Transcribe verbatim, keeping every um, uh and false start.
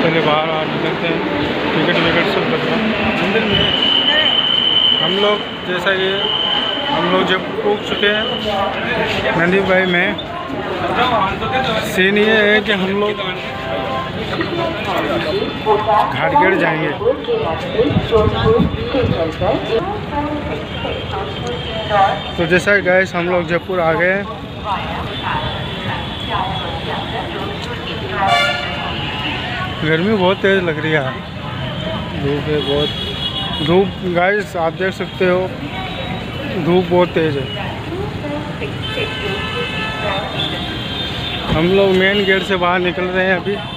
पहले बाहर आ निकलते हैं, टिकट विकट सब करना मंदिर में। हम लोग जैसा ये हम लोग जब पहुँच चुके हैं नंदी भाई में, सीन ये है कि हम लोग घाटगढ़ जाएंगे। तो जैसा गैस हम लोग जयपुर आ गए। गर्मी बहुत तेज़ लग रही है, धूप है बहुत, धूप गाइस आप देख सकते हो, धूप बहुत तेज़ है। हम लोग मेन गेट से बाहर निकल रहे हैं अभी।